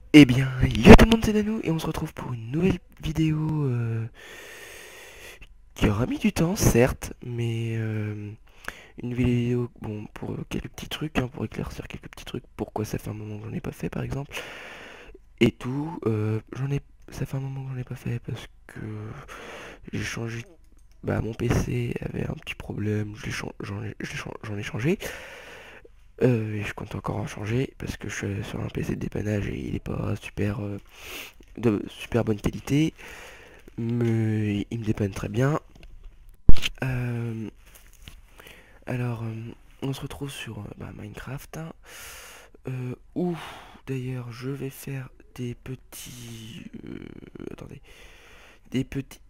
Eh bien, yo tout le monde, c'est Nanou et on se retrouve pour une nouvelle vidéo qui aura mis du temps, certes, mais une vidéo, bon, pour quelques petits trucs, hein, pour éclaircir quelques petits trucs, pourquoi ça fait un moment que j'en ai pas fait, par exemple, et tout. Ça fait un moment que j'en ai pas fait parce que j'ai changé, bah, mon PC avait un petit problème, j'en ai changé, et je compte encore en changer parce que je suis sur un PC de dépannage et il est pas super, de super bonne qualité. Mais il me dépanne très bien. Euh, alors, on se retrouve sur Minecraft, hein, où d'ailleurs je vais faire des petits... attendez, des petits...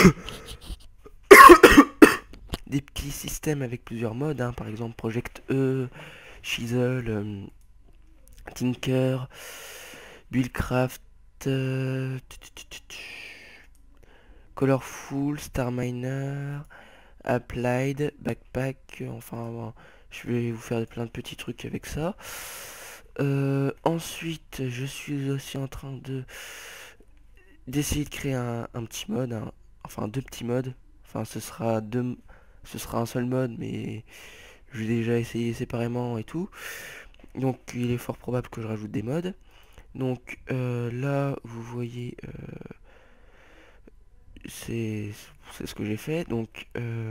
des petits systèmes avec plusieurs modes, hein, par exemple Project E, Chisel, Tinker, Buildcraft, Colorful, Star Miner, Applied, Backpack, enfin bon, je vais vous faire plein de petits trucs avec ça. Ensuite, je suis aussi en train de d'essayer de créer un petit mode, enfin deux petits modes. Enfin, ce sera un seul mode, mais je vais déjà essayer séparément et tout. Donc, il est fort probable que je rajoute des modes. Donc là, vous voyez, c'est c'est ce que j'ai fait. Donc,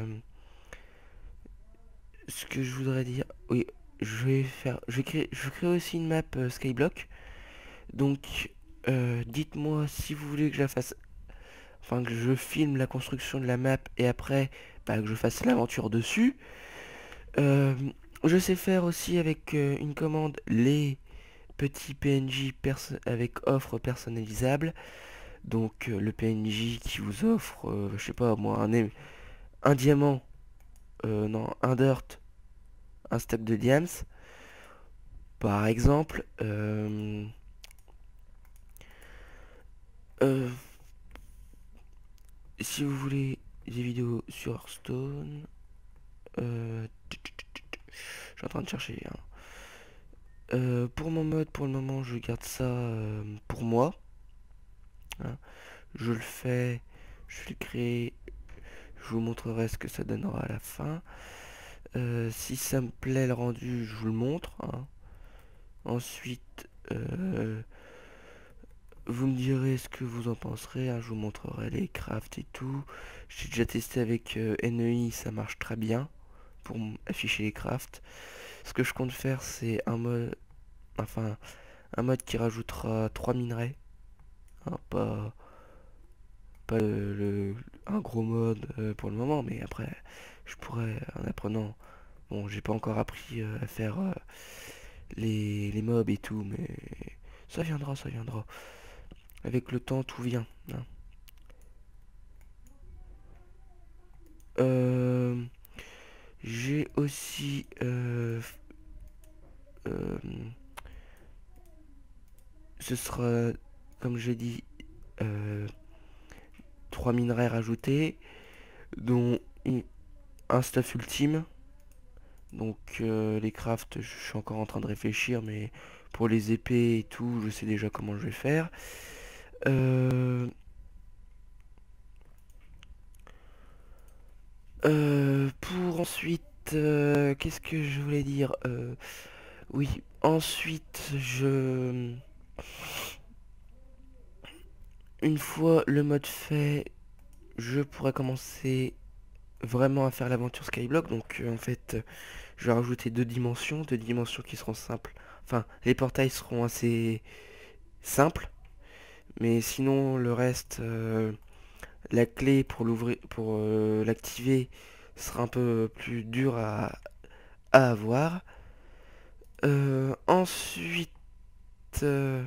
ce que je voudrais dire, oui, je vais créer aussi une map Skyblock. Donc, dites-moi si vous voulez que je la fasse, enfin que je filme la construction de la map et après, bah, que je fasse l'aventure dessus. Euh, je sais faire aussi avec une commande les petits PNJ avec offre personnalisable. Donc le PNJ qui vous offre, je sais pas moi, un diamant, non, un dirt, un stack de diams, par exemple. Euh, Si vous voulez des vidéos sur Hearthstone, je suis en train de chercher, hein. Pour mon mode, pour le moment, je garde ça pour moi, hein. Je le fais, je le crée, je vous montrerai ce que ça donnera à la fin. Si ça me plaît le rendu, je vous le montre, hein. Ensuite, vous me direz ce que vous en penserez, hein. Je vous montrerai les crafts et tout. J'ai déjà testé avec NEI, ça marche très bien pour afficher les crafts. Ce que je compte faire, c'est enfin, un mode qui rajoutera 3 minerais, hein, pas un gros mode pour le moment, mais après, je pourrais, en apprenant, bon, j'ai pas encore appris à faire les mobs et tout, mais ça viendra, ça viendra. Avec le temps, tout vient, hein. Euh, j'ai aussi euh, ce sera, comme j'ai dit, euh, 3 minerais rajoutés, dont un stuff ultime. Donc les crafts, je suis encore en train de réfléchir, mais pour les épées et tout, je sais déjà comment je vais faire. Euh, pour ensuite, qu'est-ce que je voulais dire? Oui, ensuite, une fois le mode fait, je pourrais commencer vraiment à faire l'aventure Skyblock. Donc en fait, je vais rajouter deux dimensions qui seront simples. Enfin, les portails seront assez simples, mais sinon le reste, la clé pour l'ouvrir, pour l'activer, sera un peu plus dur à avoir. Ensuite, euh,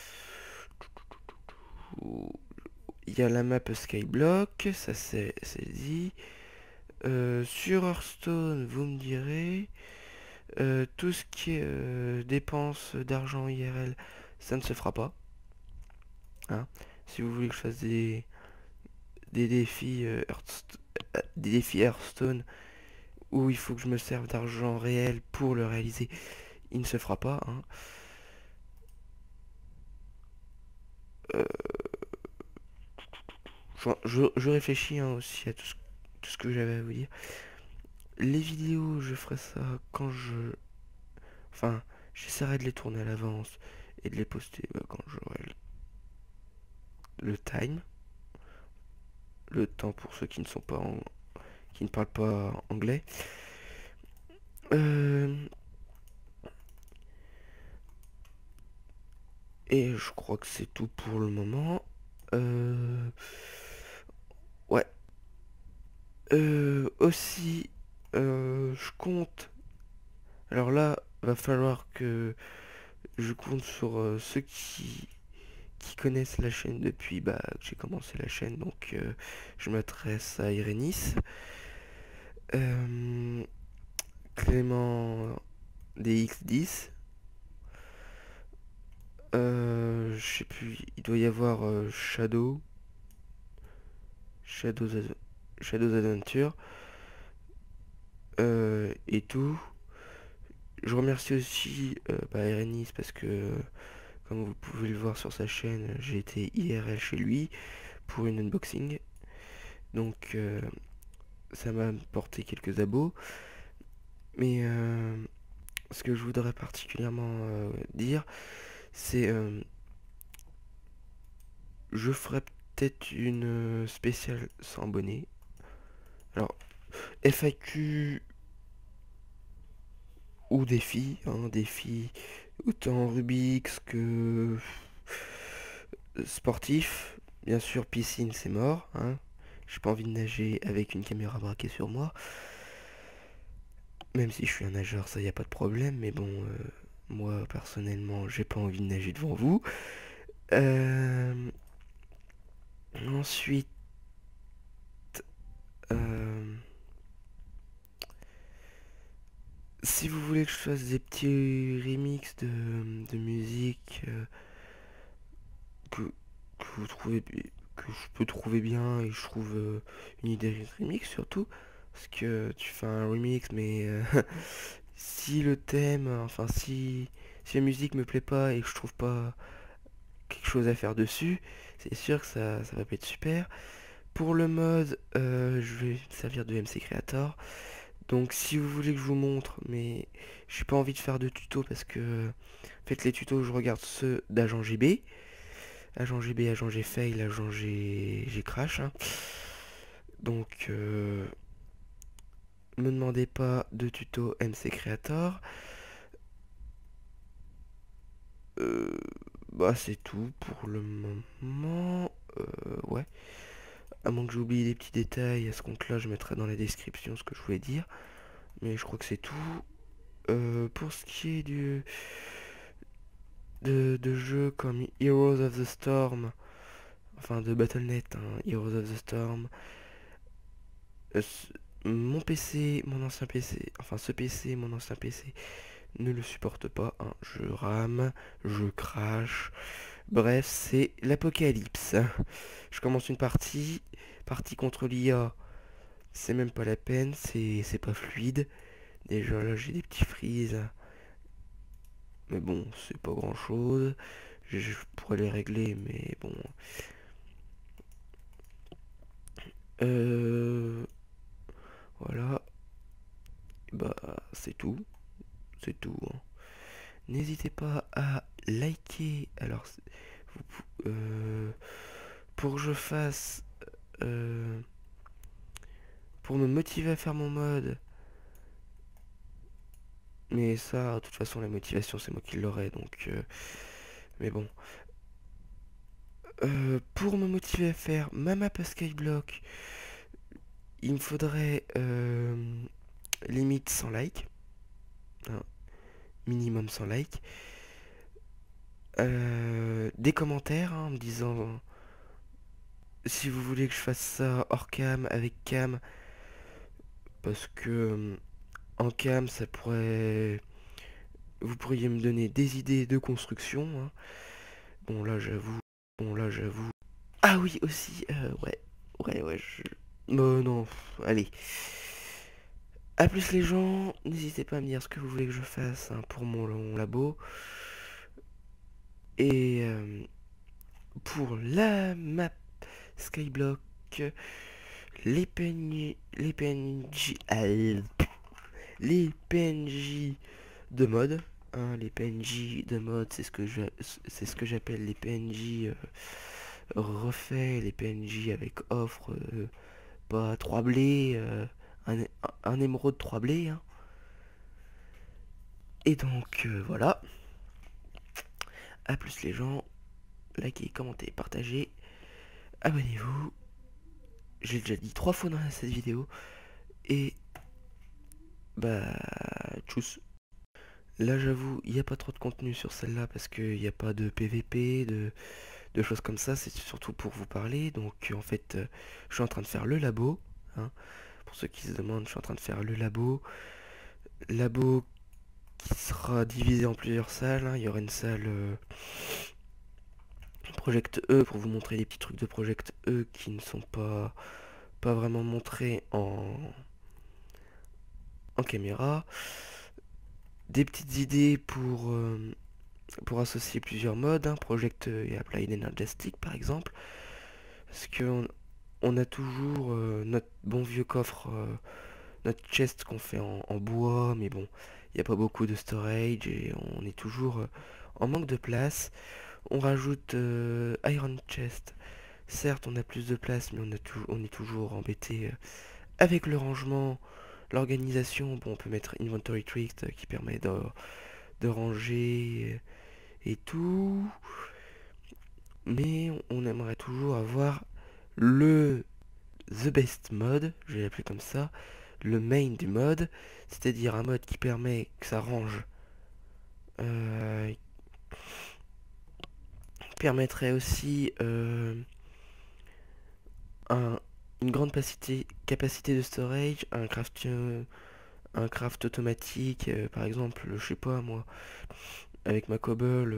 il y a la map Skyblock, ça c'est dit. Sur Hearthstone, vous me direz, tout ce qui est dépenses d'argent IRL, ça ne se fera pas, hein. Si vous voulez que je fasse des défis, des défis Hearthstone où il faut que je me serve d'argent réel pour le réaliser, il ne se fera pas, hein. euh, je réfléchis hein, aussi à tout ce que j'avais à vous dire. Les vidéos, je ferai ça quand je... Enfin, j'essaierai de les tourner à l'avance et de les poster quand j'aurai le time. Le temps pour ceux qui ne sont pas qui ne parlent pas anglais. Euh, et je crois que c'est tout pour le moment. Ouais. Aussi, je compte. Alors là, va falloir que je compte sur ceux qui connaissent la chaîne depuis que j'ai commencé la chaîne. Donc, je m'adresse à Irénis. Euh, Clément DX10. Je sais plus, il doit y avoir Shadows, Shadows Adventure et tout. Je remercie aussi Erenis parce que, comme vous pouvez le voir sur sa chaîne, j'ai été IRL chez lui pour une unboxing. Donc, ça m'a apporté quelques abos. Mais ce que je voudrais particulièrement dire, c'est je ferai peut-être une spéciale sans abonnés. Alors, FAQ ou défi, hein, défi autant Rubik's que sportif. Bien sûr, piscine, c'est mort, hein. J'ai pas envie de nager avec une caméra braquée sur moi. Même si je suis un nageur, ça y a pas de problème. Mais bon, moi personnellement, j'ai pas envie de nager devant vous. Euh, Ensuite, euh, si vous voulez que je fasse des petits remixes de musique que, que vous trouvez que je peux trouver bien et je trouve une idée de remix surtout parce que tu fais un remix mais si le thème enfin si la musique me plaît pas et que je trouve pas quelque chose à faire dessus, c'est sûr que ça va pas être super. Pour le mode, je vais me servir de MC Creator. Donc si vous voulez que je vous montre, mais j'ai pas envie de faire de tutos parce que en fait les tutos je regarde ceux d'Agent GB. Agent GB, Agent G fail, Agent G crash, hein. Donc me demandez pas de tuto MC Creator. Euh, c'est tout pour le moment. Ouais. À moins que j'oublie des petits détails, à ce compte-là, je mettrai dans la description ce que je voulais dire. Mais je crois que c'est tout. Pour ce qui est de jeux comme Heroes of the Storm, enfin de Battle.net, hein, Heroes of the Storm, euh, mon PC, mon ancien PC, enfin ce PC, mon ancien PC, ne le supporte pas, hein. Je rame, je crache, bref, c'est l'apocalypse. Je commence une partie contre l'IA, c'est même pas la peine, c'est pas fluide. Déjà là j'ai des petits freeze, mais bon, c'est pas grand chose. Je pourrais les régler, mais bon. Euh, voilà, bah c'est tout, c'est tout, hein. N'hésitez pas à liker. Alors, euh, pour que je fasse, euh, pour me motiver à faire mon mode. Mais ça, de toute façon, la motivation, c'est moi qui l'aurai, donc. Mais bon. Pour me motiver à faire ma map à Skyblock, il me faudrait limite 100 likes, hein, minimum 100 likes. Des commentaires hein, en me disant si vous voulez que je fasse ça hors cam, avec cam, parce que en cam ça pourrait... Vous pourriez me donner des idées de construction, hein. Bon là j'avoue, bon là j'avoue. Ah oui aussi, ouais, non, allez. A plus les gens, n'hésitez pas à me dire ce que vous voulez que je fasse hein, pour mon labo. Et pour la map Skyblock, les PNJ, les PNJ de mode. Hein, les PNJ de mode, c'est ce que j'appelle les PNJ refaits, les PNJ avec offre, pas 3 blés, un émeraude 3 blés. Hein. Et donc voilà. A plus les gens, likez, commentez, partagez, abonnez-vous. J'ai déjà dit 3 fois dans cette vidéo. Et bah tchuss. Là j'avoue, il n'y a pas trop de contenu sur celle-là parce qu'il n'y a pas de PVP, de choses comme ça, c'est surtout pour vous parler. Donc en fait, je suis en train de faire le labo. Hein. Pour ceux qui se demandent, je suis en train de faire le labo. Labo qui sera divisé en plusieurs salles. Hein. Il y aura une salle Project E pour vous montrer les petits trucs de Project E qui ne sont pas vraiment montrés en caméra. Des petites idées pour associer plusieurs modes, hein, Project et Applied Energastic par exemple. Parce que on a toujours notre bon vieux coffre, notre chest qu'on fait en bois, mais bon, il n'y a pas beaucoup de storage et on est toujours en manque de place. On rajoute Iron Chest. Certes, on a plus de place, mais on est toujours embêté avec le rangement, l'organisation. Bon, on peut mettre Inventory Tricks qui permet de ranger et tout. Mais on aimerait toujours avoir le The Best Mode, je vais l'appeler comme ça, le main du mode, c'est-à-dire un mode qui permet que ça range. Permettrait aussi une grande capacité de storage, un craft automatique, par exemple, je sais pas moi, avec ma cobble,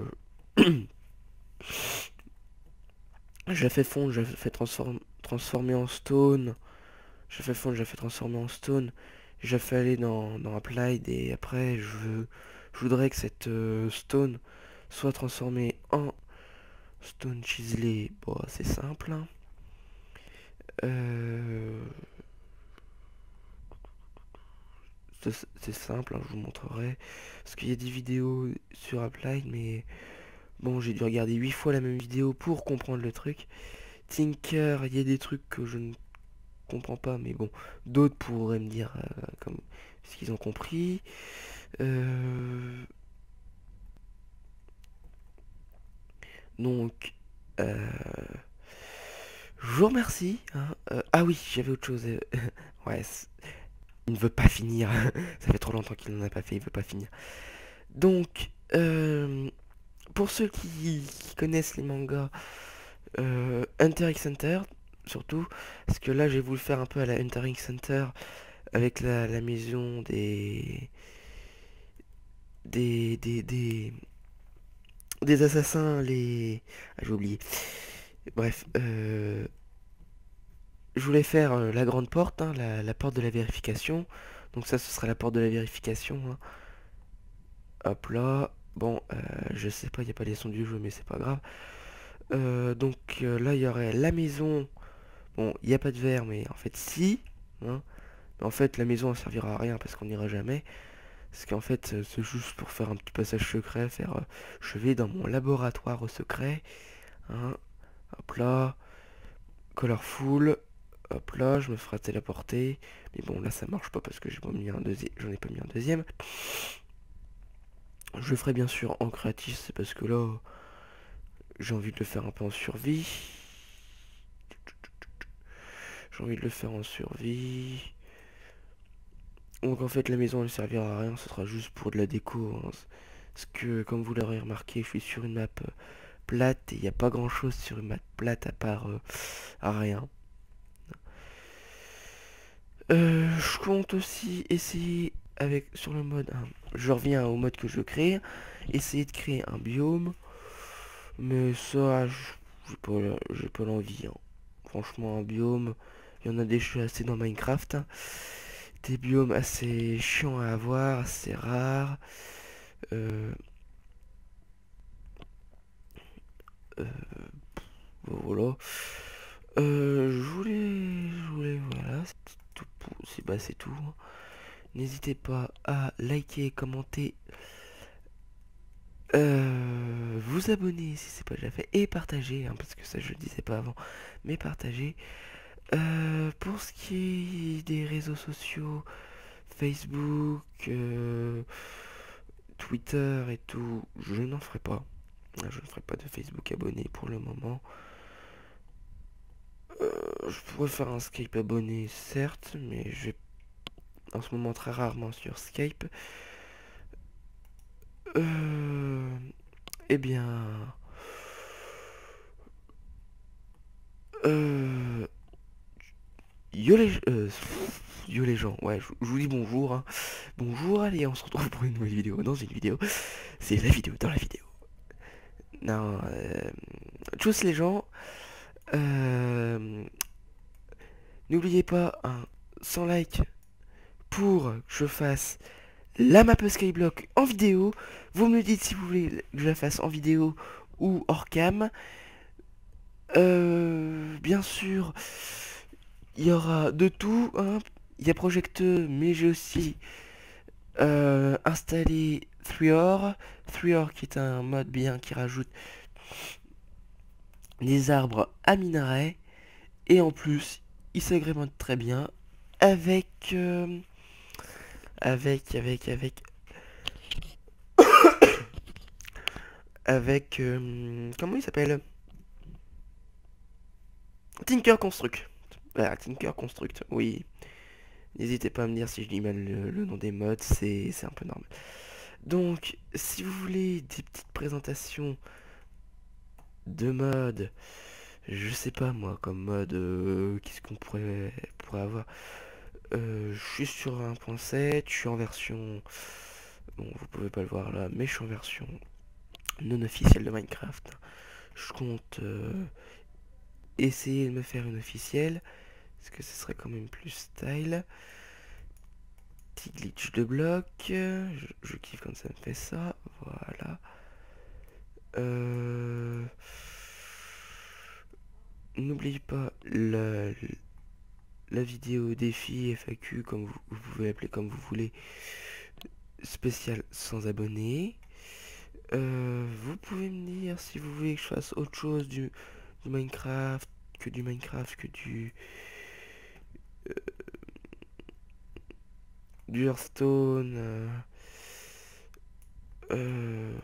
je la fais fondre, je la fais transformer en stone, je la fais fondre, je la fais transformer en stone, je la fais aller dans Applied et après je voudrais que cette stone soit transformée en stone chiselé. Bon, c'est simple. Hein. Euh, c'est simple, hein, je vous montrerai. Parce qu'il y a des vidéos sur Applied, mais bon, j'ai dû regarder 8 fois la même vidéo pour comprendre le truc. Tinker, il y a des trucs que je ne comprends pas, mais bon, d'autres pourraient me dire comme ce qu'ils ont compris. Donc, je vous remercie. Hein. Ah oui, j'avais autre chose. Ouais, il ne veut pas finir. Ça fait trop longtemps qu'il n'en a pas fait, il veut pas finir. Donc, pour ceux qui connaissent les mangas, Hunter x Hunter, surtout, parce que là j'ai voulu faire un peu à la Hunter x Hunter avec la maison des, des, des, des assassins, les... Ah, j'ai oublié. Bref, je voulais faire la grande porte, hein, la porte de la vérification. Donc ça, ce sera la porte de la vérification. Hein. Hop là. Bon, je sais pas, il n'y a pas les sons du jeu, mais c'est pas grave. Donc là, il y aurait la maison. Bon, il n'y a pas de verre, mais en fait, si. Hein. Mais en fait, la maison, elle servira à rien parce qu'on n'ira jamais. Parce qu'en fait, c'est juste pour faire un petit passage secret, faire... je vais dans mon laboratoire secret. Hein. Hop là. Colorful. Hop là, je me ferai téléporter. Mais bon, là, ça marche pas parce que j'en ai pas mis un deuxième. Je le ferai bien sûr en créatif, c'est parce que là, j'ai envie de le faire un peu en survie. J'ai envie de le faire en survie. Donc en fait, la maison, elle servira à rien, ce sera juste pour de la déco. Hein. Parce que, comme vous l'aurez remarqué, je suis sur une map plate et il n'y a pas grand chose sur une map plate à part à rien. Je compte aussi essayer sur le mode. Hein, je reviens au mode que je crée. Essayer de créer un biome. Mais ça, j'ai pas l'envie. Hein. Franchement, un biome, il y en a déjà assez dans Minecraft. Hein. Des biomes assez chiants à avoir, assez rares. Euh, voilà. Voilà, c'est tout bah, c'est tout, hein. N'hésitez pas à liker, commenter, vous abonner si c'est pas déjà fait, et partager, hein, parce que ça je le disais pas avant, mais partager. Pour ce qui est des réseaux sociaux, Facebook, Twitter et tout, je n'en ferai pas. Je ne ferai pas de Facebook abonné pour le moment. Je pourrais faire un Skype abonné, certes, mais je vais en ce moment très rarement sur Skype. Euh, eh bien, euh, yo les gens, ouais, je vous dis bonjour, hein. Bonjour, allez, on se retrouve pour une nouvelle vidéo, dans une vidéo. C'est la vidéo dans la vidéo. Non, tchuss les gens. Euh, N'oubliez pas, un 100 likes pour que je fasse la map Skyblock en vidéo. Vous me le dites si vous voulez que je la fasse en vidéo ou hors cam. Bien sûr, il y aura de tout, hein. Il y a Project, mais j'ai aussi installé 3or. 3or qui est un mode bien qui rajoute des arbres à minerais. Et en plus, il s'agrémente très bien avec... comment il s'appelle? Tinker Construct. Voilà, Tinker Construct, oui. N'hésitez pas à me dire si je dis mal le nom des mods, c'est un peu normal. Donc, si vous voulez des petites présentations de mods, je sais pas moi, comme mode, qu'est-ce qu'on pourrait avoir? Je suis sur 1.7, je suis en version... Bon, vous pouvez pas le voir là, mais je suis en version non officielle de Minecraft. Je compte essayer de me faire une officielle, parce que ce serait quand même plus style. Petit glitch de bloc, je kiffe quand ça me fait ça, voilà. N'oubliez pas la vidéo défi FAQ, comme vous pouvez appeler comme vous voulez, spécial sans abonnés. Vous pouvez me dire si vous voulez que je fasse autre chose du Minecraft, que du Hearthstone, euh,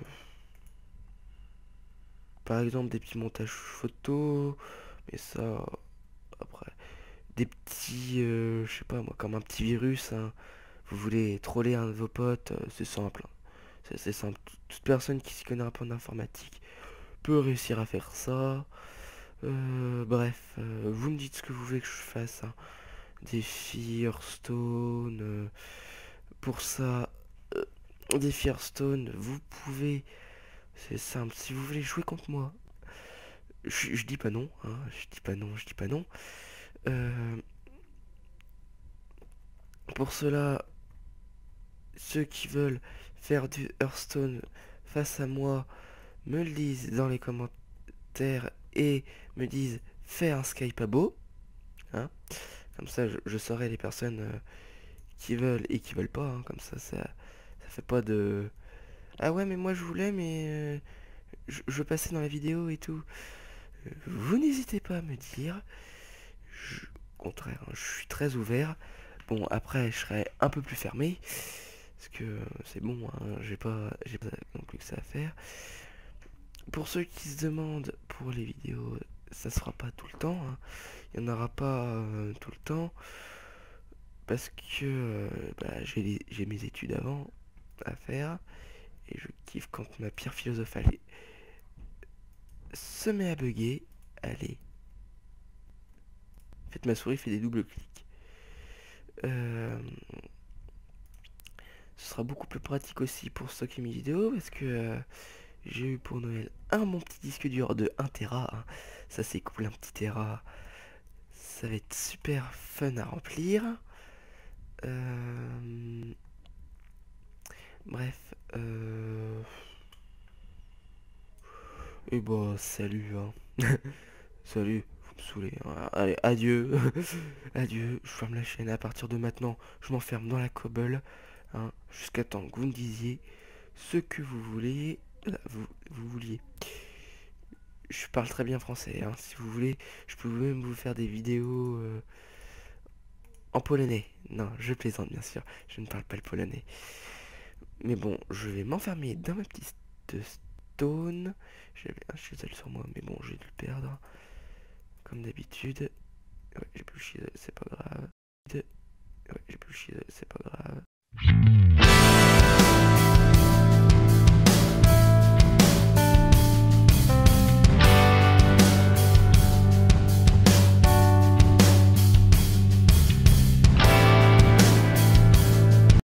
par exemple des petits montages photos, mais ça, après, des petits, je sais pas moi, comme un petit virus, hein. Vous voulez troller un de vos potes, c'est simple, hein. C'est simple. Toute personne qui s'y connaît un peu en informatique peut réussir à faire ça. Bref, vous me dites ce que vous voulez que je fasse, hein. Défi Hearthstone, pour ça, défi Hearthstone, vous pouvez, c'est simple, si vous voulez jouer contre moi, je dis pas non, hein, je dis pas non. Euh, pour cela, ceux qui veulent faire du Hearthstone face à moi, me le disent dans les commentaires et me disent fais un Skype à beau, hein. Comme ça, je saurai les personnes qui veulent et qui veulent pas, hein. Comme ça fait pas de... Ah ouais, mais moi je voulais, mais je passais dans la vidéo et tout. Vous n'hésitez pas à me dire. Au contraire, hein, je suis très ouvert. Bon, après, je serai un peu plus fermé. Parce que c'est bon, hein, j'ai pas non plus que ça à faire. Pour ceux qui se demandent pour les vidéos, ça se fera pas tout le temps, hein. Il n'y en aura pas tout le temps. Parce que bah, j'ai mes études avant à faire. Et je kiffe quand ma pierre philosophale se met à bugger. Allez. En fait, ma souris fait des doubles clics. Ce sera beaucoup plus pratique aussi pour stocker mes vidéos parce que j'ai eu pour Noël un mon petit disque dur de 1 Tera, hein. Ça c'est cool, un petit Tera. Ça va être super fun à remplir. Bref. Et bah, salut, hein. Salut, vous me saoulez, hein. Allez, adieu. Adieu, je ferme la chaîne. À partir de maintenant, je m'enferme dans la cobble, hein, jusqu'à temps que vous me disiez ce que vous voulez. Vous vouliez. Je parle très bien français, hein. Si vous voulez, je peux même vous faire des vidéos en polonais. Non, je plaisante, bien sûr. Je ne parle pas le polonais. Mais bon, je vais m'enfermer dans ma petite stone. J'avais un chisel sur moi, mais bon, j'ai dû le perdre. Comme d'habitude. Ouais, j'ai plus le chisel, c'est pas grave. Ouais, j'ai plus le chisel, c'est pas grave.